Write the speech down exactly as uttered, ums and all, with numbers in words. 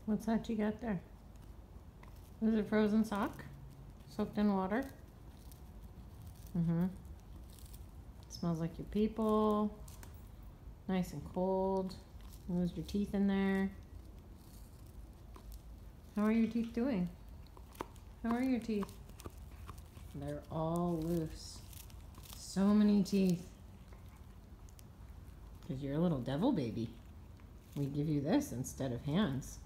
What's that you got there? Is it frozen sock? Soaked in water? Mm-hmm. Smells like your people. Nice and cold. Lose your teeth in there. How are your teeth doing? How are your teeth? They're all loose. So many teeth. Because you're a little devil baby. We give you this instead of hands.